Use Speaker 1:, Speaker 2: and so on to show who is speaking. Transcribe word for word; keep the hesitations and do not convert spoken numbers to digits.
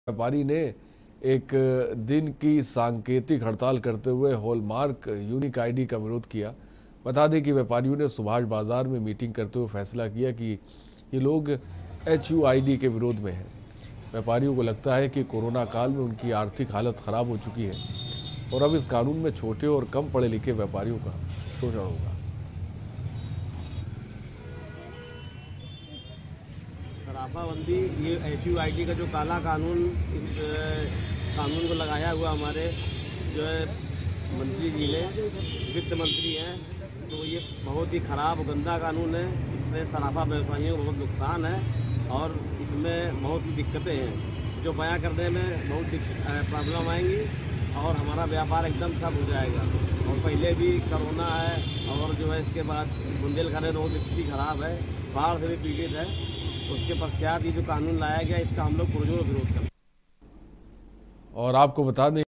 Speaker 1: व्यापारी ने एक दिन की सांकेतिक हड़ताल करते हुए हॉलमार्क यूनिक आईडी का विरोध किया। बता दें कि व्यापारियों ने सुभाष बाजार में मीटिंग करते हुए फैसला किया कि ये लोग एचयूआईडी के विरोध में हैं। व्यापारियों को लगता है कि कोरोना काल में उनकी आर्थिक हालत खराब हो चुकी है और अब इस कानून में छोटे और कम पढ़े लिखे व्यापारियों का शोषण होगा।
Speaker 2: शराफाबंदी, ये एचयूआईडी का जो काला कानून, इस कानून को लगाया हुआ हमारे जो है मंत्री जी ने, वित्त मंत्री हैं, तो ये बहुत ही खराब गंदा कानून है। इसमें शराफा व्यवसायियों को बहुत नुकसान है और इसमें बहुत सी दिक्कतें हैं जो बयां करने में बहुत प्रॉब्लम आएंगी और हमारा व्यापार एकदम ठप हो जाएगा। और पहले भी कोरोना है और जो है इसके बाद बुंदेलखंड रोड स्थिति खराब है, बाढ़ से भी पीड़ित है। उसके पश्चात ये जो कानून लाया गया, इसका हम लोग पुरजोर विरोध करते हैं।
Speaker 1: और आपको बता दें